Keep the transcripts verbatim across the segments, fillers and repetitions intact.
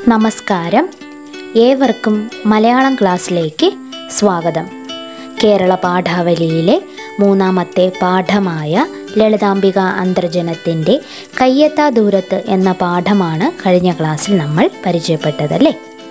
നമസ്കാരം. ഏവർക്കും മലയാളം ക്ലാസ്സിലേക്ക് സ്വാഗതം. കേരള പാഠാവലിയിലെ മൂന്നാമത്തെ പാഠമായ ലളിതാംബിക അന്തർജനത്തിൻ്റെ കയ്യെത്താ ദൂരത്ത് എന്ന പാഠമാണ് കഴിഞ്ഞ ക്ലാസ്സിൽ നമ്മൾ പരിചയപ്പെട്ടതല്ലേ.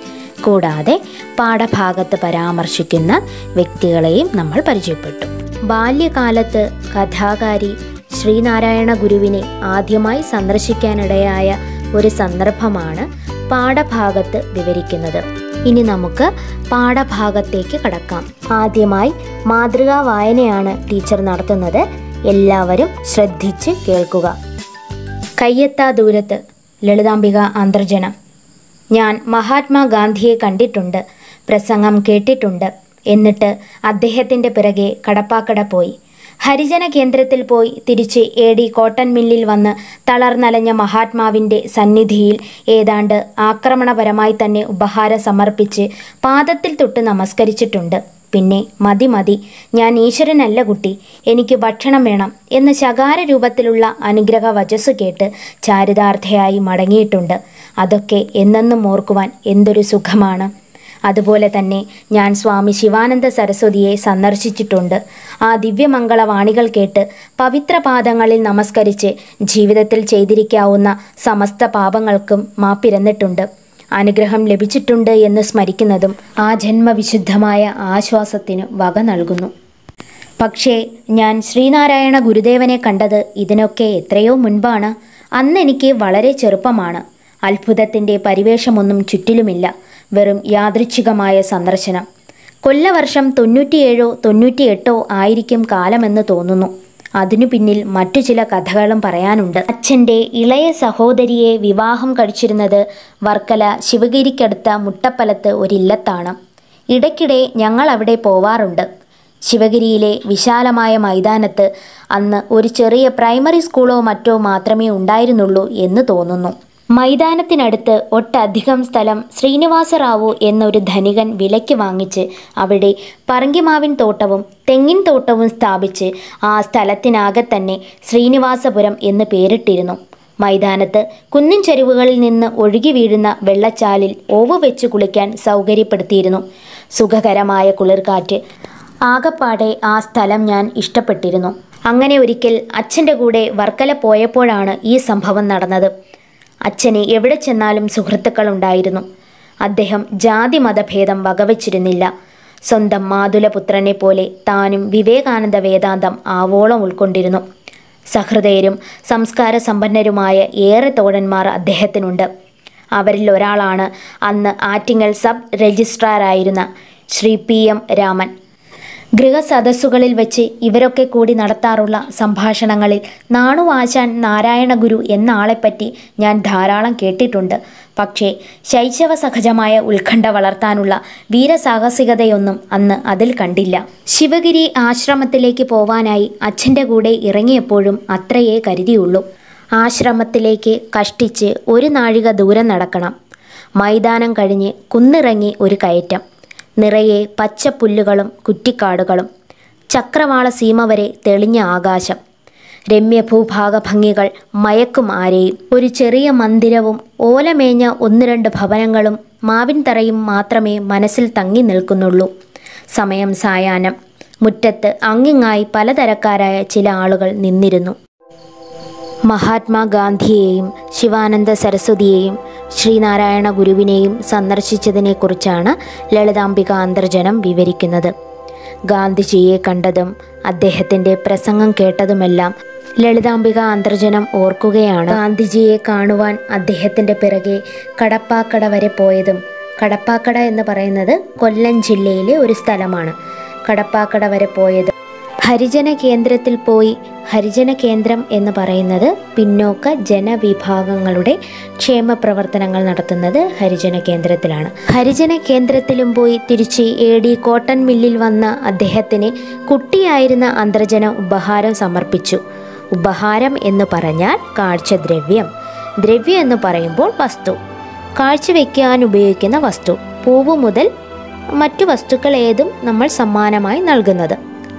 കൂടാതെ പാഠഭാഗത്ത് പരാമർശിക്കുന്ന വ്യക്തികളെയും നമ്മൾ പരിചയപ്പെട്ടു. ബാല്യകാലത്ത് കഥാകാരി ശ്രീനാരായണ ഗുരുവിനെ ആദ്യമായി സന്ദർശിക്കാനിടയായ ഒരു സന്ദർഭമാണ് പാഠഭാഗത്ത് വിവരിക്കുന്നത്. ഇനി നമുക്ക് പാഠഭാഗത്തേക്ക് കടക്കാം. ആദ്യമായി മാതൃകാ വായനയാണ് ടീച്ചർ നടത്തുന്നത്. എല്ലാവരും ശ്രദ്ധിച്ച് കേൾക്കുക. കയ്യെത്താ ദൂരത്ത് ലളിതാംബിക അന്തർജനം. ഞാൻ മഹാത്മാഗാന്ധിയെ കണ്ടിട്ടുണ്ട്, പ്രസംഗം കേട്ടിട്ടുണ്ട്. എന്നിട്ട് അദ്ദേഹത്തിൻ്റെ പിറകെ കടപ്പാക്കട പോയി. ഹരിജന കേന്ദ്രത്തിൽ പോയി തിരിച്ച് എ ഡി കോട്ടൺ മില്ലിൽ വന്ന് തളർന്നലഞ്ഞ മഹാത്മാവിൻ്റെ സന്നിധിയിൽ ഏതാണ്ട് ആക്രമണപരമായി തന്നെ ഉപഹാരം സമർപ്പിച്ച് പാദത്തിൽ തൊട്ട് നമസ്കരിച്ചിട്ടുണ്ട്. പിന്നെ മതി മതി, ഞാൻ ഈശ്വരനല്ല കുട്ടി, എനിക്ക് ഭക്ഷണം വേണം എന്ന ശകാര രൂപത്തിലുള്ള അനുഗ്രഹ വചസ്സു കേട്ട് ചാരിതാർത്ഥയായി മടങ്ങിയിട്ടുണ്ട്. അതൊക്കെ എന്നെന്നും ഓർക്കുവാൻ എന്തൊരു സുഖമാണ്. അതുപോലെ തന്നെ ഞാൻ സ്വാമി ശിവാനന്ദ സരസ്വതിയെ സന്ദർശിച്ചിട്ടുണ്ട്. ആ ദിവ്യമംഗളവാണികൾ കേട്ട് പവിത്രപാദങ്ങളിൽ നമസ്കരിച്ച് ജീവിതത്തിൽ ചെയ്തിരിക്കാവുന്ന സമസ്ത പാപങ്ങൾക്കും മാപ്പിരന്നിട്ടുണ്ട്. അനുഗ്രഹം ലഭിച്ചിട്ടുണ്ട് എന്ന് സ്മരിക്കുന്നതും ആ ജന്മവിശുദ്ധമായ ആശ്വാസത്തിന് വക നൽകുന്നു. പക്ഷേ ഞാൻ ശ്രീനാരായണ ഗുരുദേവനെ കണ്ടത് ഇതിനൊക്കെ എത്രയോ മുൻപാണ്. അന്ന് എനിക്ക് വളരെ ചെറുപ്പമാണ്. അത്ഭുതത്തിൻ്റെ പരിവേഷമൊന്നും ചുറ്റിലുമില്ല. വെറും യാദൃച്ഛികമായ സന്ദർശനം. കൊല്ലവർഷം തൊണ്ണൂറ്റിയേഴോ തൊണ്ണൂറ്റിയെട്ടോ ആയിരിക്കും കാലമെന്ന് തോന്നുന്നു. അതിനു പിന്നിൽ മറ്റു ചില കഥകളും പറയാനുണ്ട്. അച്ഛൻ്റെ ഇളയ സഹോദരിയെ വിവാഹം കഴിച്ചിരുന്നത് വർക്കല ശിവഗിരിക്കടുത്ത മുട്ടപ്പലത്ത് ഒരില്ലത്താണ്. ഇടയ്ക്കിടെ ഞങ്ങൾ അവിടെ പോവാറുണ്ട്. ശിവഗിരിയിലെ വിശാലമായ മൈതാനത്ത് അന്ന് ഒരു ചെറിയ പ്രൈമറി സ്കൂളോ മറ്റോ മാത്രമേ ഉണ്ടായിരുന്നുള്ളൂ എന്ന് തോന്നുന്നു. മൈതാനത്തിനടുത്ത് ഒട്ടധികം സ്ഥലം ശ്രീനിവാസറാവു എന്നൊരു ധനികൻ വിലയ്ക്ക് വാങ്ങിച്ച് അവിടെ പറങ്കിമാവിൻ തോട്ടവും തെങ്ങിൻ തോട്ടവും സ്ഥാപിച്ച് ആ സ്ഥലത്തിനാകെ തന്നെ ശ്രീനിവാസപുരം എന്ന് പേരിട്ടിരുന്നു. മൈതാനത്ത് കുന്നിൻ ചരിവുകളിൽ നിന്ന് ഒഴുകി വീഴുന്ന വെള്ളച്ചാലിൽ ഓവ് വെച്ച് കുളിക്കാൻ സൗകര്യപ്പെടുത്തിയിരുന്നു. സുഖകരമായ കുളിർക്കാറ്റ്. ആകപ്പാടെ ആ സ്ഥലം ഞാൻ ഇഷ്ടപ്പെട്ടിരുന്നു. അങ്ങനെ ഒരിക്കൽ അച്ഛൻ്റെ കൂടെ വർക്കല പോയപ്പോഴാണ് ഈ സംഭവം നടന്നത്. അച്ഛന് എവിടെ ചെന്നാലും സുഹൃത്തുക്കളുണ്ടായിരുന്നു. അദ്ദേഹം ജാതി മതഭേദം വകവച്ചിരുന്നില്ല. സ്വന്തം മാതുലപുത്രനെ പോലെ താനും വിവേകാനന്ദ വേദാന്തം ആവോളം ഉൾക്കൊണ്ടിരുന്നു. സഹൃദയരും സംസ്കാര സമ്പന്നരുമായ ഏറെ തോഴന്മാർ അദ്ദേഹത്തിനുണ്ട്. അവരിൽ ഒരാളാണ് അന്ന് ആറ്റിങ്ങൽ സബ് രജിസ്ട്രാറായിരുന്ന ശ്രീ പി എം രാമൻ. ഗൃഹസദസ്സുകളിൽ വെച്ച് ഇവരൊക്കെ കൂടി നടത്താറുള്ള സംഭാഷണങ്ങളിൽ നാണുവാശാൻ നാരായണ ഗുരു എന്ന ആളെപ്പറ്റി ഞാൻ ധാരാളം കേട്ടിട്ടുണ്ട്. പക്ഷേ ശൈശവ സഹജമായ ഉത്കണ്ഠ വളർത്താനുള്ള വീരസാഹസികതയൊന്നും അന്ന് അതിൽ കണ്ടില്ല. ശിവഗിരി ആശ്രമത്തിലേക്ക് പോവാനായി അച്ഛൻ്റെ കൂടെ ഇറങ്ങിയപ്പോഴും അത്രയേ കരുതിയുള്ളൂ. ആശ്രമത്തിലേക്ക് കഷ്ടിച്ച് ഒരു നാഴിക ദൂരം നടക്കണം. മൈതാനം കഴിഞ്ഞ് കുന്നിറങ്ങി ഒരു കയറ്റം. നിറയെ പച്ചപ്പുല്ലുകളും കുറ്റിക്കാടുകളും. ചക്രവാള സീമ വരെ തെളിഞ്ഞ ആകാശം. രമ്യഭൂഭാഗഭംഗികൾ മയക്കും ആരെയും. ഒരു ചെറിയ മന്ദിരവും ഓലമേഞ്ഞ ഒന്ന് രണ്ട് ഭവനങ്ങളും മാവിൻ തറയും മാത്രമേ മനസ്സിൽ തങ്ങി നിൽക്കുന്നുള്ളൂ. സമയം സായാഹ്നം. മുറ്റത്ത് അങ്ങിങ്ങായി പലതരക്കാരായ ചില ആളുകൾ നിന്നിരുന്നു. മഹാത്മാഗാന്ധിയെയും ശിവാനന്ദ സരസ്വതിയെയും ശ്രീനാരായണ ഗുരുവിനെയും സന്ദർശിച്ചതിനെക്കുറിച്ചാണ് ലളിതാംബിക അന്തർജനം വിവരിക്കുന്നത്. ഗാന്ധിജിയെ കണ്ടതും അദ്ദേഹത്തിൻ്റെ പ്രസംഗം കേട്ടതുമെല്ലാം ലളിതാംബിക അന്തർജനം ഓർക്കുകയാണ്. ഗാന്ധിജിയെ കാണുവാൻ അദ്ദേഹത്തിൻ്റെ പിറകെ കടപ്പാക്കട വരെ പോയതും. കടപ്പാക്കട എന്ന് പറയുന്നത് കൊല്ലം ജില്ലയിലെ ഒരു സ്ഥലമാണ്. കടപ്പാക്കട വരെ പോയത് ഹരിജന കേന്ദ്രത്തിൽ പോയി. ഹരിജന കേന്ദ്രം എന്ന് പറയുന്നത് പിന്നോക്ക ജനവിഭാഗങ്ങളുടെ ക്ഷേമ പ്രവർത്തനങ്ങൾ നടത്തുന്നത് ഹരിജന കേന്ദ്രത്തിലാണ്. ഹരിജന കേന്ദ്രത്തിലും പോയി തിരിച്ച് എ ഡി കോട്ടൺ മില്ലിൽ വന്ന അദ്ദേഹത്തിന് കുട്ടിയായിരുന്ന അന്തർജനം ഉപഹാരം സമർപ്പിച്ചു. ഉപഹാരം എന്ന് പറഞ്ഞാൽ കാഴ്ചദ്രവ്യം. ദ്രവ്യം എന്ന് പറയുമ്പോൾ വസ്തു, കാഴ്ചവെക്കാൻ ഉപയോഗിക്കുന്ന വസ്തു. പൂവ് മുതൽ മറ്റു വസ്തുക്കൾ ഏതും നമ്മൾ സമ്മാനമായി നൽകുന്നത്.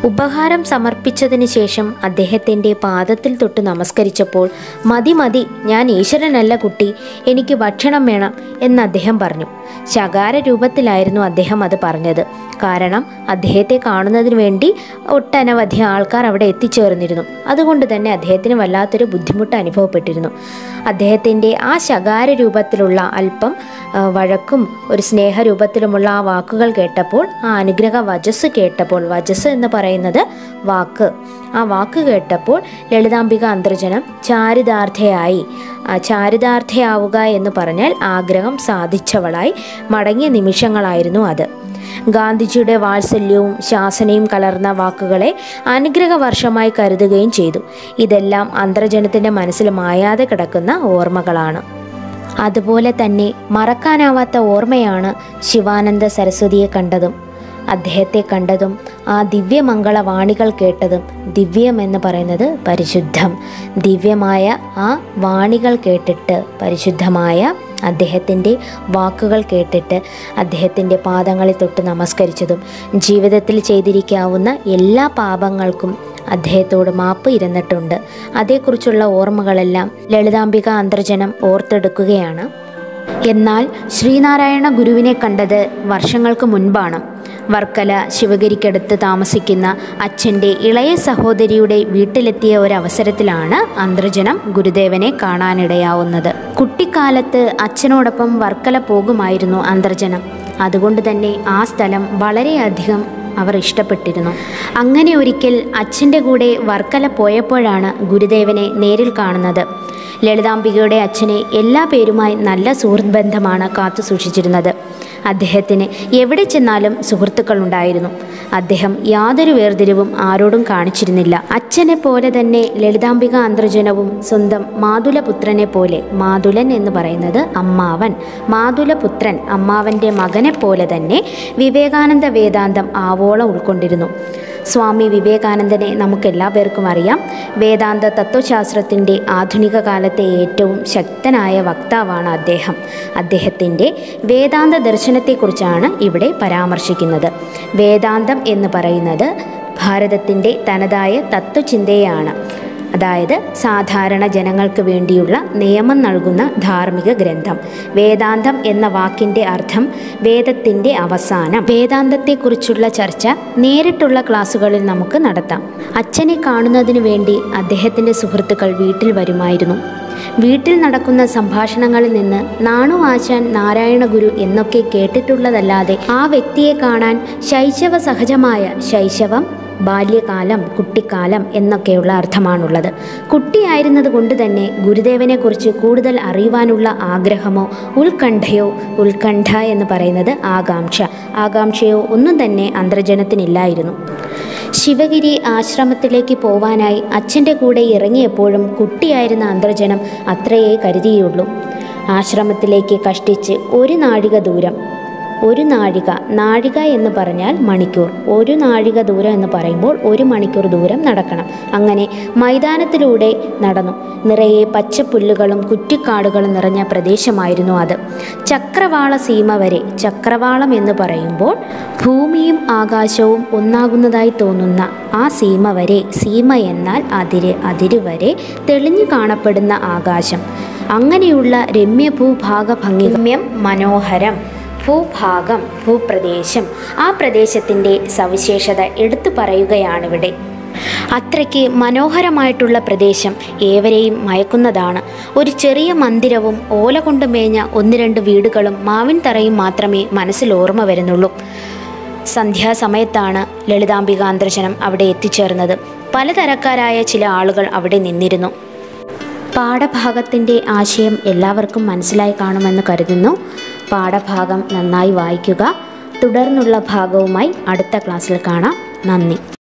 ഉപഹാരം സമർപ്പിച്ചതിന് ശേഷം അദ്ദേഹത്തിൻ്റെ പാദത്തിൽ തൊട്ട് നമസ്കരിച്ചപ്പോൾ, മതി മതി, ഞാൻ ഈശ്വരനല്ല കുട്ടി, എനിക്ക് ഭക്ഷണം വേണം എന്ന് അദ്ദേഹം പറഞ്ഞു. ശകാര രൂപത്തിലായിരുന്നു അദ്ദേഹം അത് പറഞ്ഞത്. കാരണം അദ്ദേഹത്തെ കാണുന്നതിന് വേണ്ടി ഒട്ടനവധി ആൾക്കാർ അവിടെ എത്തിച്ചേർന്നിരുന്നു. അതുകൊണ്ട് തന്നെ അദ്ദേഹത്തിന് വല്ലാത്തൊരു ബുദ്ധിമുട്ട് അനുഭവപ്പെട്ടിരുന്നു. അദ്ദേഹത്തിൻ്റെ ആ ശകാര രൂപത്തിലുള്ള അല്പം വഴക്കും ഒരു സ്നേഹരൂപത്തിലുമുള്ള ആ വാക്കുകൾ കേട്ടപ്പോൾ, ആ അനുഗ്രഹ വചസ് കേട്ടപ്പോൾ, വചസ് എന്ന് പറയുന്നത് വാക്ക്, ആ വാക്ക് കേട്ടപ്പോൾ ലളിതാംബിക അന്തർജനം ചാരിതാർത്ഥയായി. ചാരിതാർത്ഥയാവുക എന്ന് പറഞ്ഞാൽ ആഗ്രഹം സാധിച്ചവളായി മടങ്ങിയ നിമിഷങ്ങളായിരുന്നു അത്. ഗാന്ധിജിയുടെ വാത്സല്യവും ശാസനയും കലർന്ന വാക്കുകളെ അനുഗ്രഹ വർഷമായി കരുതുകയും ചെയ്തു. ഇതെല്ലാം അന്തർജനത്തിൻ്റെ മനസ്സിൽ മായാതെ കിടക്കുന്ന ഓർമ്മകളാണ്. അതുപോലെ തന്നെ മറക്കാനാവാത്ത ഓർമ്മയാണ് ശിവാനന്ദ സരസ്വതിയെ കണ്ടതും അദ്ദേഹത്തെ കണ്ടതും ആ ദിവ്യമംഗളവാണികൾ കേട്ടതും. ദിവ്യം എന്ന് പറയുന്നത് പരിശുദ്ധം. ദിവ്യമായ ആ വാണികൾ കേട്ടിട്ട്, പരിശുദ്ധമായ അദ്ദേഹത്തിൻ്റെ വാക്കുകൾ കേട്ടിട്ട് അദ്ദേഹത്തിൻ്റെ പാദങ്ങളിൽ തൊട്ട് നമസ്കരിച്ചതും, ജീവിതത്തിൽ ചെയ്തിരിക്കാവുന്ന എല്ലാ പാപങ്ങൾക്കും അദ്ദേഹത്തോട് മാപ്പ് ഇരുന്നിട്ടുണ്ട്. അതേക്കുറിച്ചുള്ള ഓർമ്മകളെല്ലാം ലളിതാംബിക അന്തർജനം ഓർത്തെടുക്കുകയാണ്. എന്നാൽ ശ്രീനാരായണ ഗുരുവിനെ കണ്ടത് വർഷങ്ങൾക്ക് മുൻപാണ്. വർക്കല ശിവഗിരിക്കടുത്ത് താമസിക്കുന്ന അച്ഛൻ്റെ ഇളയ സഹോദരിയുടെ വീട്ടിലെത്തിയ ഒരവസരത്തിലാണ് അന്തർജനം ഗുരുദേവനെ കാണാനിടയാവുന്നത്. കുട്ടിക്കാലത്ത് അച്ഛനോടൊപ്പം വർക്കല പോകുമായിരുന്നു അന്തർജനം. അതുകൊണ്ട് തന്നെ ആ സ്ഥലം വളരെയധികം അവർ ഇഷ്ടപ്പെട്ടിരുന്നു. അങ്ങനെ ഒരിക്കൽ അച്ഛൻ്റെ കൂടെ വർക്കല പോയപ്പോഴാണ് ഗുരുദേവനെ നേരിൽ കാണുന്നത്. ലളിതാംബികയുടെ അച്ഛനെ എല്ലാ പേരുമായി നല്ല സുഹൃത്ത് ബന്ധമാണ് കാത്തു സൂക്ഷിച്ചിരുന്നത്. അദ്ദേഹത്തിന് എവിടെ ചെന്നാലും സുഹൃത്തുക്കളുണ്ടായിരുന്നു. അദ്ദേഹം യാതൊരു വേർതിരിവും ആരോടും കാണിച്ചിരുന്നില്ല. അച്ഛനെ പോലെ തന്നെ ലളിതാംബിക അന്തർജനവും സ്വന്തം മാതുലപുത്രനെ പോലെ, മാതുലൻ എന്ന് പറയുന്നത് അമ്മാവൻ, മാതുലപുത്രൻ അമ്മാവൻ്റെ മകനെ പോലെ തന്നെ വിവേകാനന്ദ വേദാന്തം ആവോളം ഉൾക്കൊണ്ടിരുന്നു. സ്വാമി വിവേകാനന്ദനെ നമുക്കെല്ലാ പേർക്കും അറിയാം. വേദാന്ത തത്വശാസ്ത്രത്തിൻ്റെ ആധുനിക കാലത്തെ ഏറ്റവും ശക്തനായ വക്താവാണ് അദ്ദേഹം. അദ്ദേഹത്തിൻ്റെ വേദാന്ത ദർശനത്തെക്കുറിച്ചാണ് ഇവിടെ പരാമർശിക്കുന്നത്. വേദാന്തം എന്ന് പറയുന്നത് ഭാരതത്തിൻ്റെ തനതായ തത്വചിന്തയാണ്. അതായത് സാധാരണ ജനങ്ങൾക്ക് വേണ്ടിയുള്ള നിയമം നൽകുന്ന ധാർമ്മിക ഗ്രന്ഥം. വേദാന്തം എന്ന വാക്കിൻ്റെ അർത്ഥം വേദത്തിൻ്റെ അവസാനം. വേദാന്തത്തെക്കുറിച്ചുള്ള ചർച്ച നേരിട്ടുള്ള ക്ലാസ്സുകളിൽ നമുക്ക് നടത്താം. അച്ഛനെ കാണുന്നതിന് വേണ്ടി അദ്ദേഹത്തിൻ്റെ സുഹൃത്തുക്കൾ വീട്ടിൽ വരുമായിരുന്നു. വീട്ടിൽ നടക്കുന്ന സംഭാഷണങ്ങളിൽ നിന്ന് നാണു ആശാൻ, നാരായണ ഗുരു എന്നൊക്കെ കേട്ടിട്ടുള്ളതല്ലാതെ ആ വ്യക്തിയെ കാണാൻ ശൈശവ സഹജമായ, ശൈശവം ബാല്യകാലം, കുട്ടിക്കാലം എന്നൊക്കെയുള്ള അർത്ഥമാണുള്ളത്. കുട്ടിയായിരുന്നത് കൊണ്ട് തന്നെ ഗുരുദേവനെക്കുറിച്ച് കൂടുതൽ അറിയുവാനുള്ള ആഗ്രഹമോ ഉത്കണ്ഠയോ, ഉത്കണ്ഠ എന്ന് പറയുന്നത് ആകാംക്ഷ, ആകാംക്ഷയോ ഒന്നും തന്നെ അന്തർജനത്തിനില്ലായിരുന്നു. ശിവഗിരി ആശ്രമത്തിലേക്ക് പോവാനായി അച്ഛൻ്റെ കൂടെ ഇറങ്ങിയപ്പോഴും കുട്ടിയായിരുന്ന അന്തർജനം അത്രയേ കരുതിയുള്ളൂ. ആശ്രമത്തിലേക്ക് കഷ്ടിച്ച് ഒരു നാഴിക ദൂരം, ഒരു നാഴിക, നാഴിക എന്ന് പറഞ്ഞാൽ മണിക്കൂർ, ഒരു നാഴിക ദൂരം എന്ന് പറയുമ്പോൾ ഒരു മണിക്കൂർ ദൂരം നടക്കണം. അങ്ങനെ മൈതാനത്തിലൂടെ നടന്നു. നിറയെ പച്ചപ്പുല്ലുകളും കുറ്റിക്കാടുകളും നിറഞ്ഞ പ്രദേശമായിരുന്നു അത്. ചക്രവാള സീമ വരെ, ചക്രവാളം എന്ന് പറയുമ്പോൾ ഭൂമിയും ആകാശവും ഒന്നാകുന്നതായി തോന്നുന്ന ആ സീമ വരെ, സീമ എന്നാൽ അതിര്, അതിര് വരെ തെളിഞ്ഞു കാണപ്പെടുന്ന ആകാശം. അങ്ങനെയുള്ള രമ്യ ഭൂഭാഗ ഭംഗി, രമ്യം മനോഹരം ഭൂഭാഗം, ഭൂപ്രദേശം, ആ പ്രദേശത്തിൻ്റെ സവിശേഷത എടുത്തു പറയുകയാണിവിടെ. അത്രയ്ക്ക് മനോഹരമായിട്ടുള്ള പ്രദേശം ഏവരെയും മയക്കുന്നതാണ്. ഒരു ചെറിയ മന്ദിരവും ഓല കൊണ്ട് മേഞ്ഞ ഒന്ന് രണ്ട് വീടുകളും മാവിൻ തറയും മാത്രമേ മനസ്സിൽ ഓർമ്മ വരുന്നുള്ളൂ. സന്ധ്യാസമയത്താണ് ലളിതാംബിക അന്തർജനം അവിടെ എത്തിച്ചേർന്നത്. പലതരക്കാരായ ചില ആളുകൾ അവിടെ നിന്നിരുന്നു. പാഠഭാഗത്തിൻ്റെ ആശയം എല്ലാവർക്കും മനസ്സിലായി കാണുമെന്ന് കരുതുന്നു. പാഠഭാഗം നന്നായി വായിക്കുക. തുടർന്നുള്ള ഭാഗവുമായി അടുത്ത ക്ലാസ്സിൽ കാണാം. നന്ദി.